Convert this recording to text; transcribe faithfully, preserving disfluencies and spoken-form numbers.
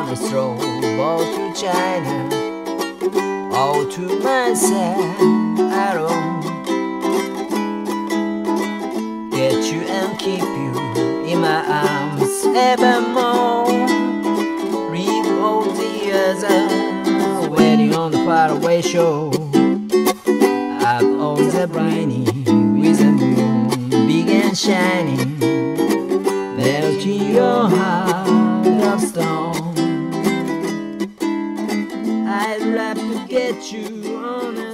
a stroll to China, all to myself alone. Get you and keep you in my arms evermore. Leave all the others waiting on the faraway shore. Up on the briny with the moon began shining, melting your heart of stone. I'd love to get you on a